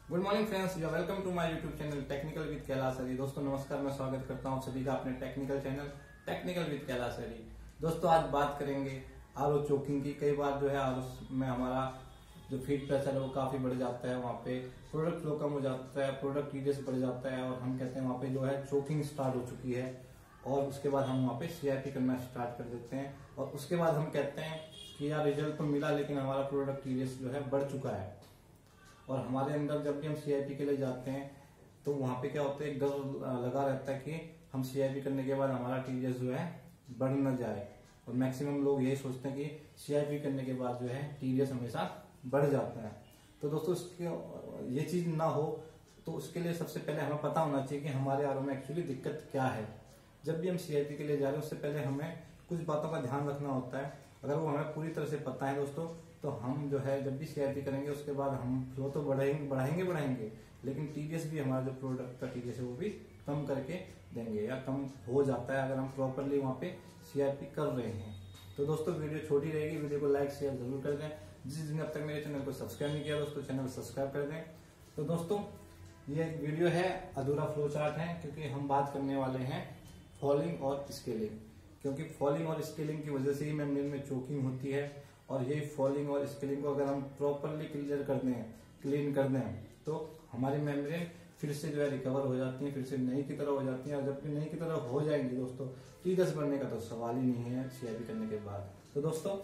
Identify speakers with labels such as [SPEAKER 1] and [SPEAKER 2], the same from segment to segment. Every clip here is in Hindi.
[SPEAKER 1] Good morning friends, you welcome to my YouTube channel technical with Kailash Hari. दोस्तों नमस्कार, मैं स्वागत करता हूं सभी का अपने technical channel technical with Kailash Hari. दोस्तों आज बात करेंगे आरओ चोकिंग की। कई बार जो है आरओ में हमारा जो फीड प्रेशर है वो काफी बढ़ जाता है, वहाँ पे प्रोडक्ट फ्लो कम हो जाता है, प्रोडक्ट टीडीएस बढ़ जाता है और हम कहते हैं वहाँ पे जो है चोकिंग स्टार्ट हो चुकी है और उसके बाद हम वहाँ पे सीआईपी करना स्टार्ट कर देते हैं और उसके बाद हम कहते हैं कि यार रिजल्ट तो मिला लेकिन हमारा प्रोडक्ट टीडीएस जो है बढ़ चुका है। और हमारे अंदर जब भी हम सीआईपी के लिए जाते हैं तो वहां पे क्या होता है, एक डर लगा रहता है कि हम सीआईपी करने के बाद हमारा टीडीएस जो है बढ़ न जाए। और मैक्सिमम लोग यही सोचते हैं कि सीआईपी करने के बाद जो है टीडीएस हमेशा बढ़ जाता है। तो दोस्तों ये चीज ना हो तो उसके लिए सबसे पहले हमें पता होना चाहिए कि हमारे आरओ में एक्चुअली दिक्कत क्या है। जब भी हम सीआईपी के लिए जा रहे हैं उससे पहले हमें कुछ बातों का ध्यान रखना होता है। अगर वो हमें पूरी तरह से पता है दोस्तों, तो हम जो है जब भी सीआईपी करेंगे उसके बाद हम फ्लो तो बढ़ाएंगे लेकिन टीडीएस भी हमारा जो प्रोडक्ट का टीडीएस है वो भी कम करके देंगे या कम हो जाता है अगर हम प्रॉपरली वहाँ पे सीआईपी कर रहे हैं। तो दोस्तों वीडियो छोटी रहेगी, वीडियो को लाइक शेयर जरूर कर दें। जिसने अब तक मेरे चैनल को सब्सक्राइब नहीं किया दोस्तों चैनल सब्सक्राइब कर दें। तो दोस्तों ये वीडियो है अधूरा फ्लो चार्ट है, क्योंकि हम बात करने वाले हैं फॉलिंग और स्केलिंग। क्योंकि फॉलिंग और स्केलिंग की वजह से ही मेम्ब्रेन में चोकिंग होती है और ये फॉलिंग और स्केलिंग को अगर हम प्रॉपरली क्लीन कर दें तो हमारी मेम्ब्रेन फिर से जो है रिकवर हो जाती है, फिर से नई की तरह हो जाती है। और जब नई की तरह हो जाएंगी दोस्तों टीडीएस बढ़ने का तो सवाल ही नहीं है सीआईपी करने के बाद। तो दोस्तों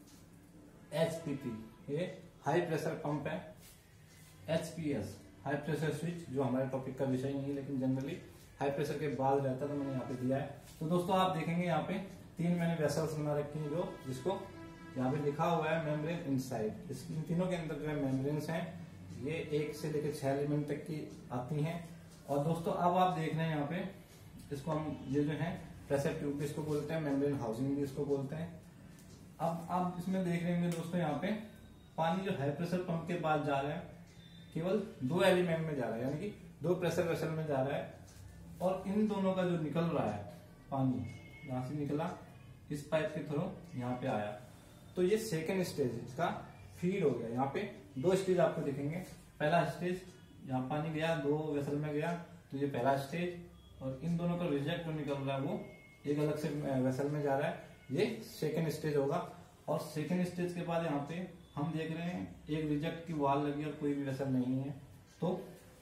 [SPEAKER 1] एचपीपी ये हाई प्रेशर पंप है, एचपीएस हाई प्रेशर स्विच जो हमारे टॉपिक का विषय नहीं है लेकिन जनरली हाई प्रेशर के बाद रहता है, तो मैंने यहाँ पे दिया है। तो दोस्तों आप देखेंगे यहाँ पे 3 मैंने वेसल्स बना रखी है जो जिसको यहाँ पे लिखा हुआ है मेम्ब्रेन इनसाइड। इन तीनों के अंदर जो है मेम्ब्रेन्स हैं, ये 1 से लेकर 6 एलिमेंट तक की आती हैं। और दोस्तों अब आप देख रहे हैं यहाँ पे इसको हम ये जो है प्रेशर ट्यूब भी इसको बोलते हैं, मेम्ब्रेन हाउसिंग भी इसको बोलते हैं। अब आप इसमें देख रहे होंगे दोस्तों यहाँ पे पानी जो हाई प्रेशर पंप के बाद जा रहा है केवल 2 एलिमेंट में जा रहा है, यानी कि 2 प्रेशर वेसल में जा रहा है। और इन दोनों का जो निकल रहा है पानी यहां से निकला इस पाइप के थ्रू यहाँ पे आया, तो ये सेकेंड स्टेज इसका फीड हो गया। यहाँ पे 2 स्टेज आपको दिखेंगे। पहला स्टेज यहाँ पानी गया 2 वेसल में गया तो ये पहला स्टेज, और इन दोनों का रिजेक्ट जो निकल रहा है वो एक अलग से वेसल में जा रहा है, ये सेकेंड स्टेज होगा। और सेकेंड स्टेज के बाद यहाँ पे हम देख रहे हैं एक रिजेक्ट की वॉल लगी और कोई भी वेसल नहीं है, तो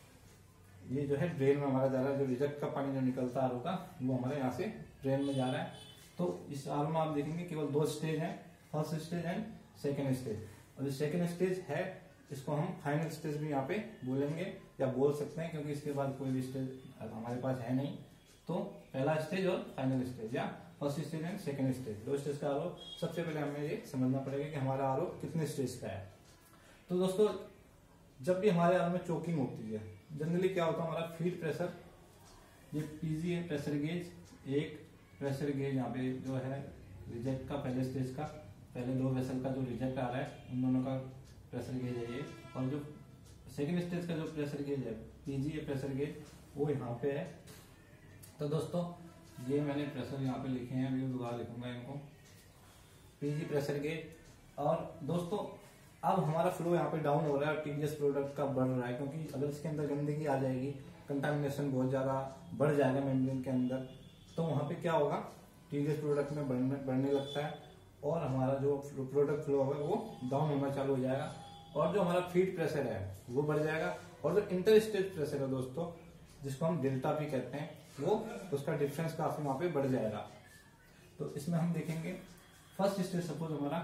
[SPEAKER 1] ये जो है ड्रेन में हमारा जा रहा है। जो रिजेक्ट का पानी जो निकलता है आरओ का वो हमारे यहाँ से ड्रेन में जा रहा है। तो इस आरओ में आप देखेंगे केवल 2 स्टेज हैं, first stage and second stage. और जो सेकेंड स्टेज है इसको हम फाइनल स्टेज भी यहाँ पे बोलेंगे या बोल सकते हैं, क्योंकि इसके बाद कोई भी स्टेज हमारे पास है नहीं। तो पहला स्टेज और फाइनल स्टेज या first stage and second stage 2 stage का आरओ। सबसे पहले हमें ये समझना पड़ेगा कि हमारा आरओ कितने स्टेज का है। तो दोस्तों जब भी हमारे आरओ में चोकिंग होती है जनरली क्या होता है, हमारा फीड प्रेशर ये पीजी है प्रेशर गेज, एक प्रेशर गेज यहाँ पे जो है रिजेक्ट का पहले स्टेज का पहले 2 वेसल का जो रिजेक्ट आ रहा है उन दोनों का प्रेशर गेज है ये। और जो सेकेंड स्टेज का जो प्रेशर गेज है पीजी है प्रेशर गेज वो यहाँ पे है। तो दोस्तों ये मैंने प्रेशर यहाँ पे लिखे हैं, अभी दोबारा लिखूंगा इनको, पीजी प्रेशर गेज। और दोस्तों अब हमारा फ्लो यहाँ पे डाउन हो रहा है और टीडीएस प्रोडक्ट का बढ़ रहा है, क्योंकि अगर इसके अंदर गंदगी आ जाएगी, कंटामिनेशन बहुत ज्यादा बढ़ जाएगा मेम्ब्रेन के अंदर, तो वहां पे क्या होगा टीडीएस प्रोडक्ट में बढ़ने लगता है और हमारा जो प्रोडक्ट फ्लो होगा वो डाउन होना चालू हो जाएगा। और जो हमारा फीड प्रेशर है वो बढ़ जाएगा। और जो इंटर स्टेज प्रेशर है दोस्तों जिसको हम डेल्टा भी कहते हैं वो उसका डिफरेंस काफी वहां पे बढ़ जाएगा। तो इसमें हम देखेंगे फर्स्ट स्टेज सपोज हमारा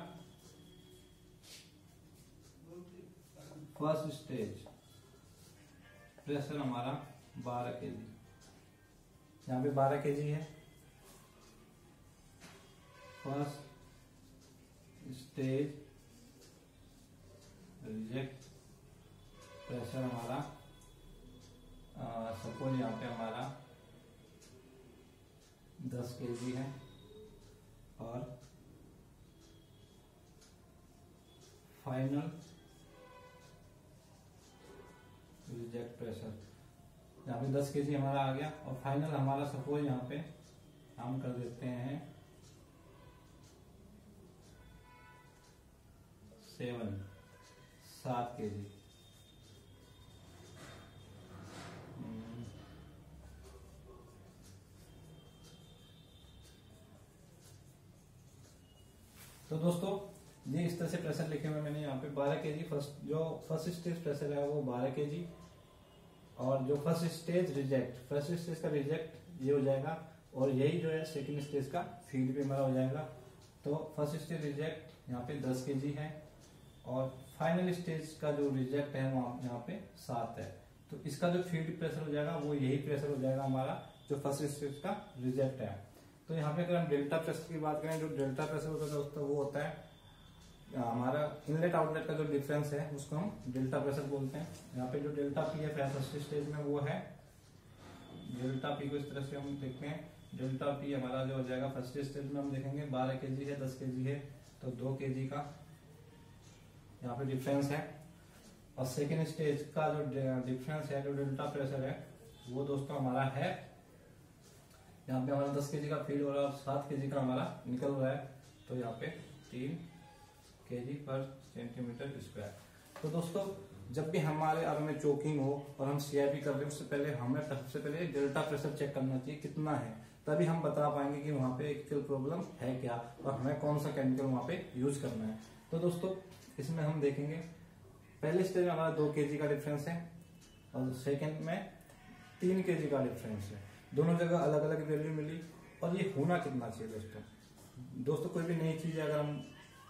[SPEAKER 1] फर्स्ट स्टेज प्रेशर हमारा 12 केजी, यहाँ पे 12 केजी है। फर्स्ट स्टेज रिजेक्ट प्रेशर हमारा सपोज यहाँ पे हमारा 10 केजी है। और फाइनल रिजेक्ट प्रेशर यहाँ पे 10 केजी हमारा आ गया। और फाइनल हमारा सपोज यहाँ पे हम कर देते हैं 7 केजी। तो दोस्तों ये इस तरह से प्रेशर लिखे हुए मैंने यहाँ पे 12 kg फर्स्ट स्टेज प्रेशर है वो 12 kg, और जो फर्स्ट स्टेज का रिजेक्ट ये हो जाएगा, और यही जो है सेकंड स्टेज का फीड भी हमारा हो जाएगा। तो फर्स्ट स्टेज रिजेक्ट यहाँ पे 10 kg है, और फाइनल स्टेज का जो रिजेक्ट है वहाँ यहाँ पे 7 है। तो इसका जो फीड प्रेशर हो जाएगा वो यही प्रेशर हो जाएगा हमारा जो फर्स्ट स्टेज का रिजेक्ट है। तो यहाँ पे अगर हम डेल्टा प्रेशर की बात करें, जो डेल्टा प्रेशर होता है दोस्तों वो होता है हमारा इनलेट आउटलेट का जो डिफरेंस है उसको हम डेल्टा प्रेशर बोलते हैं। यहाँ पे जो डेल्टा पी है फर्स्ट स्टेज में वो है डेल्टा पी को इस तरह से हम देखते हैं। डेल्टा पी हमारा जो हो जाएगा फर्स्ट स्टेज में हम देखेंगे 12 kg है, 10 kg है, तो 2 kg का यहाँ पे डिफरेंस है। और सेकेंड स्टेज का जो डिफरेंस है जो डेल्टा प्रेशर है वो दोस्तों हमारा है यहाँ पे हमारा 10 kg का फीड हो रहा है और 7 kg का हमारा निकल रहा है, तो यहाँ पे 3 kg पर सेंटीमीटर स्क्वायर। तो दोस्तों जब भी हमारे आर में चोकिंग हो और हम CIP कर रहे हैं उससे पहले हमें सबसे पहले डेल्टा प्रेशर चेक करना चाहिए कितना है, तभी हम बता पाएंगे कि वहाँ पे एक्चुअल प्रॉब्लम है क्या और हमें कौन सा केमिकल वहाँ पे यूज करना है। तो दोस्तों इसमें हम देखेंगे पहले स्टेज में हमारा 2 kg का डिफरेंस है और सेकेंड में 3 kg का डिफरेंस है। दोनों जगह अलग अलग वैल्यू मिली, और ये होना कितना चाहिए दोस्तों कोई भी नई चीज है अगर हम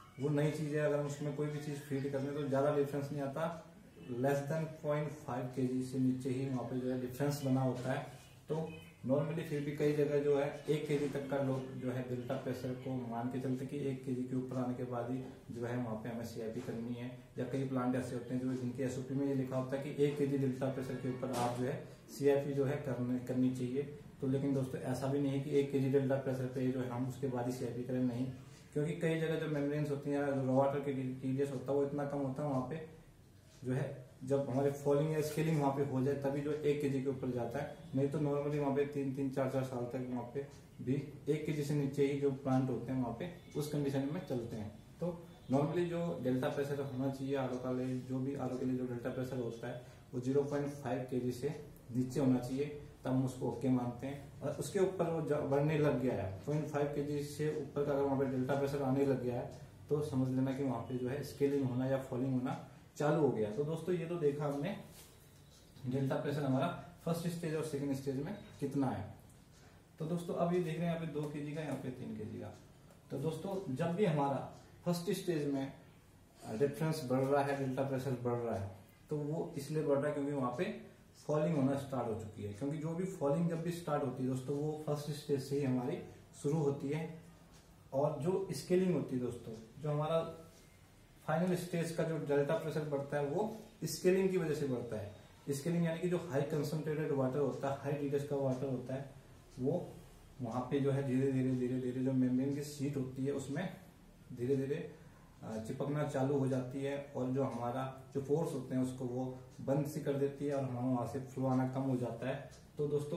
[SPEAKER 1] उसमें कोई भी चीज फीड करते हैं तो ज्यादा डिफरेंस नहीं आता, लेस देन 0.5 kg से नीचे ही वहाँ पे जो है डिफरेंस बना होता है। तो नॉर्मली फिर भी कई जगह जो है 1 kg तक का लोग जो है डेल्टा प्रेशर को मान के चलते कि 1 kg के ऊपर आने के बाद ही जो है वहाँ पे हमें CIP करनी है, या कई प्लांट ऐसे होते हैं जो जिनके SOP में ये लिखा होता है कि 1 kg डेल्टा प्रेशर के ऊपर आप जो है CIP जो है करनी चाहिए। तो लेकिन दोस्तों ऐसा भी नहीं है कि 1 kg डेल्टा प्रेशर पे जो है हम उसके बाद ही CIP करें, नहीं, क्योंकि कई जगह जो मेम्ब्रेन्स होती है जो वाटर के TDS होता है वो इतना कम होता है वहाँ पे जो है जब हमारे फॉलिंग या स्केलिंग वहाँ पे हो जाए तभी जो 1 kg के ऊपर जाता है, नहीं तो नॉर्मली वहाँ पे 3-4 साल तक वहाँ पे भी 1 kg से नीचे ही जो प्लांट होते हैं वहाँ पे उस कंडीशन में चलते हैं। तो नॉर्मली जो डेल्टा प्रेशर होना चाहिए आर के लिए जो डेल्टा प्रेशर होता है वो 0.5 kg से नीचे होना चाहिए, तब हम उसको ओके मानते हैं। और उसके ऊपर वो बढ़ने लग गया है 0.5 kg से ऊपर का अगर वहाँ पे डेल्टा प्रेशर आने लग गया है तो समझ लेना कि वहाँ पे जो है स्केलिंग होना या फॉलिंग होना चालू हो गया। तो दोस्तों ये तो देखा हमने डेल्टा प्रेशर हमारा फर्स्ट स्टेज और सेकंड स्टेज में कितना है। तो दोस्तों अब ये देख रहे हैं यहाँ पे 2 kg का, यहाँ पे 3 kg का। तो दोस्तों जब भी हमारा फर्स्ट स्टेज में डिफरेंस बढ़ रहा है, डेल्टा प्रेशर बढ़ रहा है, तो वो इसलिए बढ़ रहा है क्योंकि वहाँ पे फॉलिंग होना स्टार्ट हो चुकी है। क्योंकि जो भी फॉलिंग जब भी स्टार्ट होती है दोस्तों वो फर्स्ट स्टेज से ही हमारी शुरू होती है, और जो स्केलिंग होती है दोस्तों जो हमारा फाइनल स्टेज का जो डेल्टा प्रेशर बढ़ता है वो स्केलिंग की वजह से बढ़ता है। स्केलिंग यानी कि जो हाई कंसंट्रेटेड वाटर होता है, हाई TDS का वाटर होता है, वो वहां पे जो है धीरे धीरे जो मेम्ब्रेन की शीट होती है उसमें धीरे धीरे चिपकना चालू हो जाती है, और जो हमारा जो फोर्स होते हैं उसको वो बंद सी कर देती है और हमारा वहां से फ्लो आना कम हो जाता है। तो दोस्तों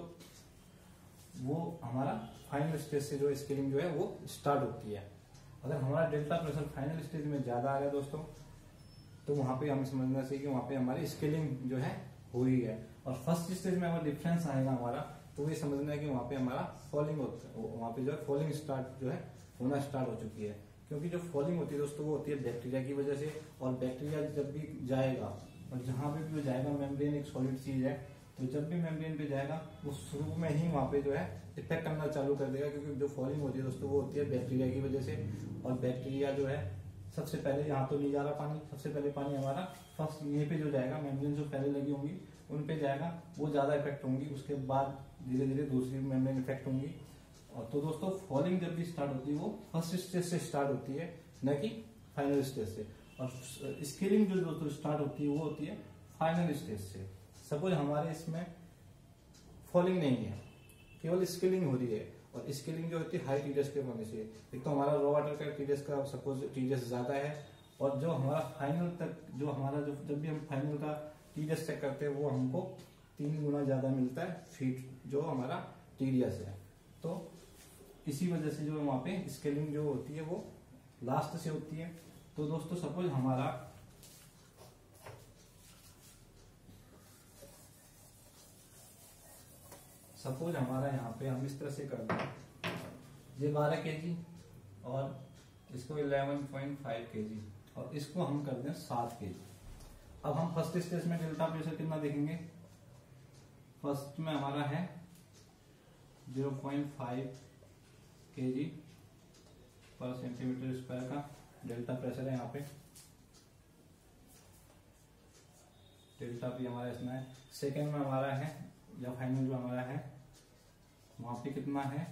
[SPEAKER 1] वो हमारा फाइनल स्टेज से जो स्केलिंग जो है वो स्टार्ट होती है। अगर हमारा डेल्टा प्रेशर फाइनल स्टेज में ज्यादा आ रहा है दोस्तों तो वहां पे हमें समझना चाहिए कि वहां पे हमारी स्केलिंग जो है हो रही है, और फर्स्ट स्टेज में अगर डिफरेंस आएगा हमारा तो ये समझना है कि वहां पे हमारा फॉलिंग होता है, वहां पे जो है फॉलिंग स्टार्ट जो है होना स्टार्ट हो चुकी है। क्योंकि जो फॉलिंग होती है दोस्तों वो होती है बैक्टीरिया की वजह से, और बैक्टीरिया जब भी जाएगा और जहां पे भी वो जाएगा, मेम्ब्रेन एक सॉलिड चीज है, तो जब भी मेम्ब्रेन पे जाएगा वो शुरू में ही वहां पे जो है इफेक्ट करना चालू कर देगा। क्योंकि जो फॉलिंग होती है दोस्तों वो होती है बैक्टीरिया की वजह से, और बैक्टीरिया जो है सबसे पहले यहाँ तो नहीं जा रहा पानी, सबसे पहले पानी हमारा फर्स्ट यहीं पे जो जाएगा, मेम्ब्रेन जो पहले लगी होंगी उन पे जाएगा, वो ज्यादा इफेक्ट होंगी, उसके बाद धीरे धीरे दूसरी मेम्ब्रेन इफेक्ट होंगी। और तो दोस्तों फॉलिंग जब भी स्टार्ट होती है वो फर्स्ट स्टेज से स्टार्ट होती है, न कि फाइनल स्टेज से। और स्केलिंग जो दोस्तों स्टार्ट होती है वो होती है फाइनल स्टेज से। सपोज हमारे इसमें फॉलिंग नहीं है, केवल स्केलिंग हो रही है, और स्केलिंग जो होती है हाई TDS के होने से, एक तो हमारा रॉ वाटर का TDS का सपोज TDS ज्यादा है, और जो हमारा फाइनल तक जो हमारा जो जब भी हम फाइनल का TDS चेक करते हैं वो हमको 3 गुना ज्यादा मिलता है फीट जो हमारा TDS है। तो इसी वजह से जो वहां पे स्केलिंग जो होती है वो लास्ट से होती है। तो दोस्तों सपोज हमारा यहाँ पे हम इस तरह से कर दें, ये 12 kg और इसको 11.5 kg और इसको हम कर दें 7 kg। अब हम फर्स्ट स्टेज में डेल्टा प्रेशर कितना देखेंगे। फर्स्ट में हमारा है 0.5 kg पर सेंटीमीटर स्क्वायर का डेल्टा प्रेशर है। यहाँ पे डेल्टा भी हमारा इसमें है। सेकेंड में हमारा है या फाइनल जो हमारा है वहां पे कितना है,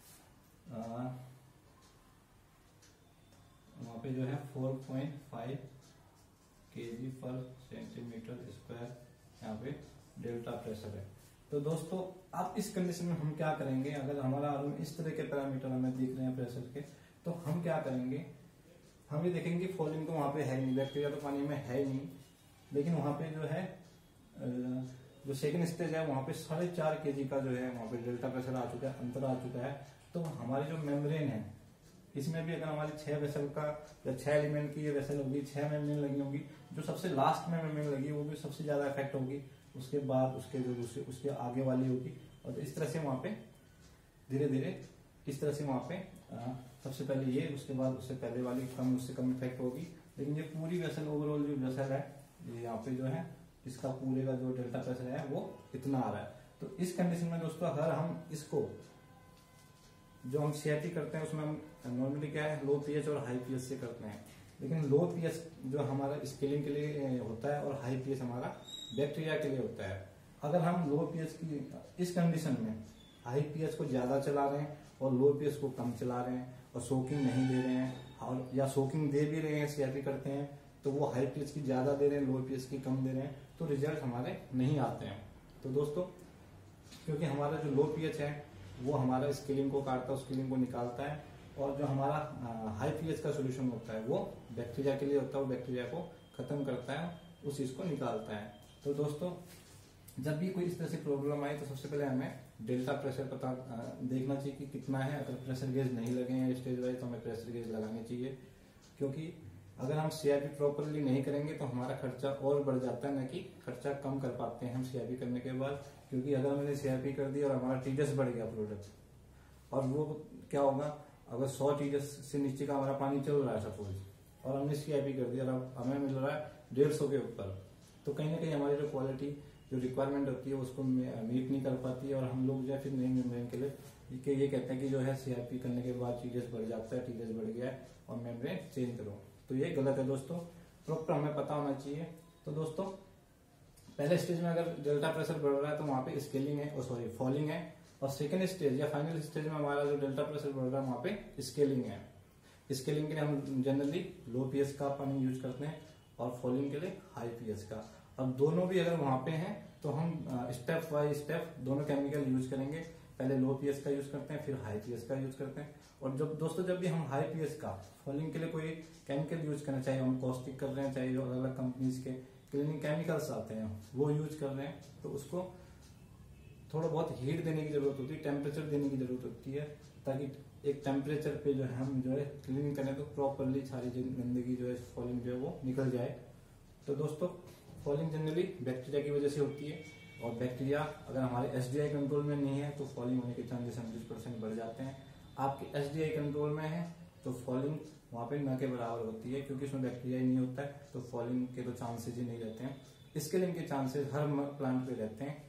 [SPEAKER 1] वहां पे जो है 4.5 kg पर सेंटीमीटर स्क्वायर यहाँ पे डेल्टा प्रेशर है। तो दोस्तों अब इस कंडीशन में हम क्या करेंगे, अगर हमारा इस तरह के पैरामीटर हमें दिख रहे हैं प्रेशर के, तो हम क्या करेंगे, हम ये देखेंगे फॉलिंग तो वहां पे है नहीं, बैक्टीरिया तो पानी में है ही नहीं, लेकिन वहां पे जो है जो सेकंड स्टेज है वहां पे 4.5 kg का जो है वहां पे डेल्टा प्रेशर आ चुका है, अंतर आ चुका है। तो हमारी जो मेम्ब्रेन है इसमें भी अगर हमारी 6 वेसल का या 6 एलिमेंट की ये वेसल होगी, 6 मेम्ब्रेन लगी होगी, जो सबसे लास्ट में मेम्ब्रेन लगी वो भी सबसे ज्यादा इफेक्ट होगी, उसके बाद उसके जो दूसरे उसके आगे वाली होगी। और इस तरह से वहां पे धीरे धीरे इस तरह से वहां पे सबसे पहले ये, उसके बाद उससे पहले वाली कम, उससे कम इफेक्ट होगी। लेकिन ये पूरी वेसल ओवरऑल जो वेसल है ये यहाँ पे जो है इसका पूरे का जो डेल्टा प्रेशर है वो इतना आ रहा है। तो इस कंडीशन में दोस्तों अगर हम इसको जो हम CIP करते हैं उसमें हम नॉर्मली क्या है लो पीएच और हाई पीएच से करते हैं, लेकिन लो पीएच जो हमारा स्केलिंग के लिए होता है और हाई पीएच हमारा बैक्टीरिया के लिए होता है। अगर हम लो पीएच की इस कंडीशन में हाई पीएच को ज्यादा चला रहे हैं और लो पीएच को कम चला रहे हैं और सोकिंग नहीं दे रहे हैं, और या सोकिंग दे भी रहे हैं CIP करते हैं तो वो हाई पीएच की ज्यादा दे रहे हैं, लो पीएच की कम दे रहे हैं, तो रिजल्ट हमारे नहीं आते हैं। तो दोस्तों क्योंकि हमारा जो लो पीएच है वो हमारा स्केलिंग को काटता है, स्केलिंग को निकालता है, और जो हमारा हाई पीएच का सोल्यूशन होता है वो बैक्टीरिया के लिए होता है, वो बैक्टीरिया को खत्म करता है, उस चीज को निकालता है। तो दोस्तों जब भी कोई इस तरह से प्रॉब्लम आए तो सबसे पहले हमें डेल्टा प्रेशर पता देखना चाहिए कि कितना है। अगर प्रेशर गेज नहीं लगे हैं स्टेज वाइज तो हमें प्रेशर गेज लगाने चाहिए, क्योंकि अगर हम CIP प्रॉपरली नहीं करेंगे तो हमारा खर्चा और बढ़ जाता है, न कि खर्चा कम कर पाते हैं हम CIP करने के बाद। क्योंकि अगर हमने CIP कर दी और हमारा TDS बढ़ गया प्रोडक्ट, और वो क्या होगा, अगर 100 TDS से नीचे का हमारा पानी चल रहा है सपोज, और हमने CIP कर दिया और हमें मिल रहा है 150 के ऊपर, तो कहीं ना कहीं हमारी जो क्वालिटी जो रिक्वायरमेंट होती है उसको मीट नहीं कर पाती है, और हम लोग जो है फिर नई मेम्ब्रेन के लिए ये कहते हैं कि जो है CIP करने के बाद TDS बढ़ जाता है, TDS बढ़ गया है और मेम्ब्रेन चेंज करो, तो ये गलत है दोस्तों, प्रॉपर हमें पता होना चाहिए। तो दोस्तों पहले स्टेज में अगर डेल्टा प्रेशर बढ़ रहा है तो वहां पे स्केलिंग है, सॉरी फॉलिंग है, और सेकंड स्टेज या फाइनल स्टेज में हमारा जो डेल्टा प्रेशर बढ़ रहा है वहां पे स्केलिंग है। स्केलिंग के लिए हम जनरली लो पीएच का पानी यूज करते हैं और फॉलिंग के लिए हाई पीएच का। अब दोनों भी अगर वहां पे हैं तो हम स्टेप बाय स्टेप दोनों केमिकल यूज करेंगे, पहले लो पीएच का यूज करते हैं फिर हाई पीएच का यूज करते हैं। और जब दोस्तों जब भी हम हाई पीएच का फॉलिंग के लिए कोई केमिकल यूज करना, चाहे हम कॉस्टिक कर रहे हैं, चाहे जो अलग अलग कंपनीज के क्लीनिंग केमिकल्स आते हैं वो यूज कर रहे हैं, तो उसको थोड़ा बहुत हीट देने की जरूरत होती है, टेम्परेचर देने की जरूरत होती है, ताकि एक टेम्परेचर पे जो है हम जो है क्लीनिंग करें तो प्रॉपरली सारी गंदगी जो है फॉलिंग जो है वो निकल जाए। तो दोस्तों फॉलिंग जनरली बैक्टीरिया की वजह से होती है, और बैक्टीरिया अगर हमारे SDI कंट्रोल में नहीं है तो फॉलिंग होने के चांसेस 100% बढ़ जाते हैं। आपके SDI कंट्रोल में है तो फॉलिंग वहां पे न के बराबर होती है, क्योंकि उसमें बैक्टीरिया ही नहीं होता है, तो फॉलिंग के तो चांसेस ही नहीं रहते हैं। स्केलिंग के चांसेस हर प्लांट पे रहते हैं,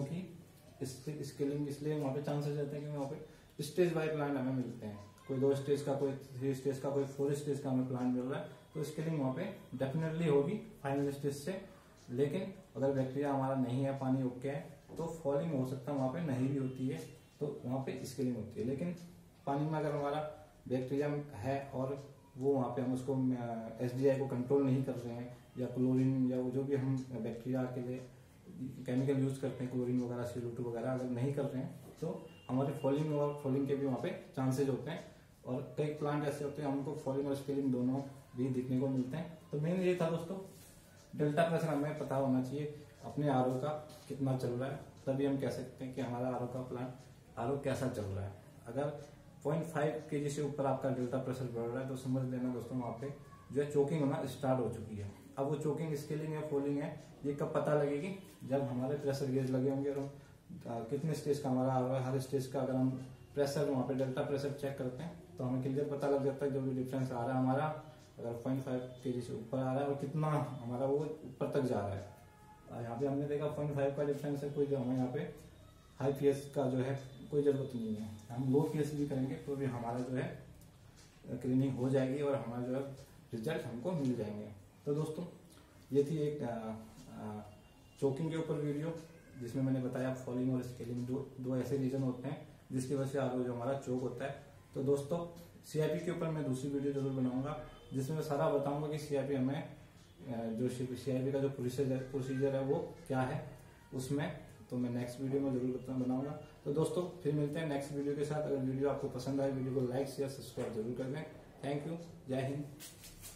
[SPEAKER 1] क्योंकि स्केलिंग इसलिए वहां पे चांसेस रहते हैं क्योंकि वहां पे स्टेज बाय प्लांट हमें मिलते हैं, कोई 2 स्टेज का, कोई 3 स्टेज का, कोई 4 स्टेज का हमें प्लांट मिल रहा है, तो स्केलिंग वहां पे डेफिनेटली होगी फाइनल स्टेज से। लेकिन अगर बैक्टीरिया हमारा नहीं है, पानी ओके है, तो फॉलिंग हो सकता है वहां पे नहीं भी होती है, तो वहां पे स्केलिंग होती है। लेकिन पानी में अगर हमारा बैक्टीरिया है और वो वहां पे हम उसको SDI को कंट्रोल नहीं कर रहे हैं, या क्लोरीन या जो भी हम बैक्टीरिया के लिए केमिकल यूज करते हैं, क्लोरीन वगैरह, CO2 वगैरह अगर नहीं कर रहे हैं, तो हमारे फॉलिंग और फॉलिंग के भी वहां पे चांसेज होते हैं। और कई प्लांट ऐसे होते हैं हमको फॉलिंग और स्केलिंग दोनों भी दिखने को मिलते हैं। तो मेन ये था दोस्तों, डेल्टा प्रेशर हमें पता होना चाहिए अपने RO का कितना चल रहा है, तभी हम कह सकते हैं कि हमारा RO का प्लांट RO कैसा चल रहा है। अगर 0.5 kg से ऊपर आपका डेल्टा प्रेशर बढ़ रहा है तो समझ लेना दोस्तों वहां पे जो है चोकिंग होना स्टार्ट हो चुकी है। अब वो चोकिंग, स्केलिंग है, फॉलिंग है, ये कब पता लगेगी, जब हमारे प्रेशर गेज लगे होंगे और कितने स्टेज का हमारा RO है, हर स्टेज का अगर हम प्रेशर वहां पे डेल्टा प्रेशर चेक करते हैं तो हमें क्लियर पता लग जाता है जो भी डिफरेंस आ रहा है हमारा, अगर 0.5 kg से ऊपर आ रहा है और कितना हमारा वो ऊपर तक जा रहा है। यहाँ पे हमने देखा 0.5 का डिफरेंस है, कोई जो हमें यहाँ पे हाई पीएस का जो है कोई जरूरत नहीं है। हम लो पीएस भी करेंगे तो भी हमारा जो है क्लीनिंग हो जाएगी और हमारा जो है रिजल्ट हमको मिल जाएंगे। तो दोस्तों ये थी एक चोकिंग के ऊपर वीडियो, जिसमें मैंने बताया फॉलिंग और स्केलिंग दो ऐसे रीजन होते हैं जिसकी वजह से आगे जो हमारा चोक होता है। तो दोस्तों CIP के ऊपर मैं दूसरी वीडियो जरूर बनाऊंगा, जिसमें मैं सारा बताऊंगा कि CIP हमें जो CIP का जो प्रोसीजर है वो क्या है उसमें, तो मैं नेक्स्ट वीडियो में जरूर बनाऊंगा। तो दोस्तों फिर मिलते हैं नेक्स्ट वीडियो के साथ। अगर वीडियो आपको पसंद आए वीडियो को लाइक शेयर सब्सक्राइब जरूर कर दें। थैंक यू, जय हिंद।